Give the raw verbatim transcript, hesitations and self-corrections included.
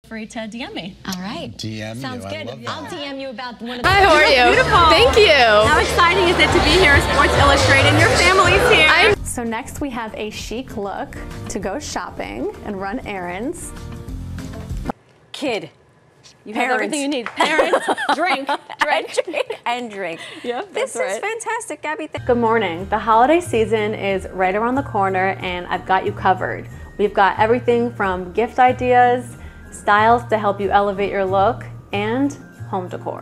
free to D M me. All right. D M Sounds you. good. I love that. I'll D M you about one of the. Hi, how are you? Beautiful. Thank you. How exciting is it to be here at Sports Illustrated and your family's here? I'm So next we have a chic look to go shopping and run errands. Kid. You Have have everything you need. Parents, Drink. drink, drink, and drink. Yep, This that's is right. fantastic, Gabby. Th- Good morning. The holiday season is right around the corner and I've got you covered. We've got everything from gift ideas, styles to help you elevate your look, and home decor.